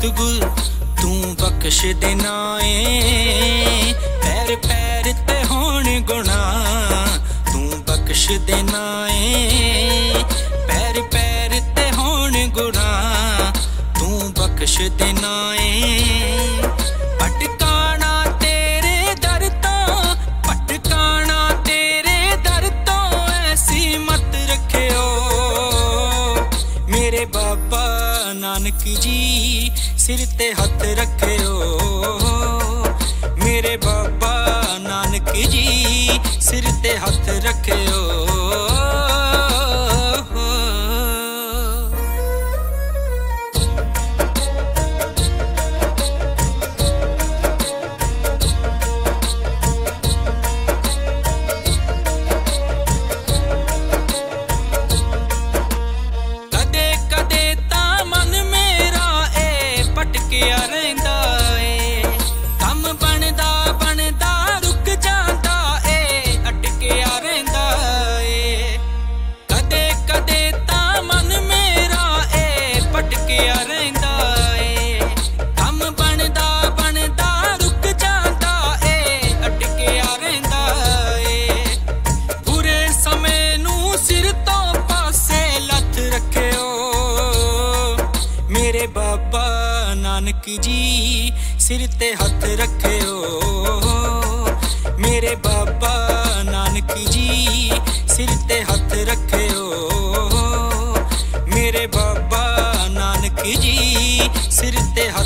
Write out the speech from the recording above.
सतगुर तू बख्श देना है। पैर पैर ते होण गुनाह तू बख्श देना है। पैर पैर ते होण गुनाह तू बख्श देना है। भटकाना तेरे दर तो, भटकाना तेरे दर तो ऐसी मत रखियो। मेरे बाबा नानक जी सिर ते हथ रखियो। मेरे बाबा नानक जी सिर ते हथ रखियो। बाबा नानक जी सिर ते हथ रखियो। मेरे बाबा नानक जी सिर ते हथ रखियो। मेरे बाबा नानक जी सिर ते हथ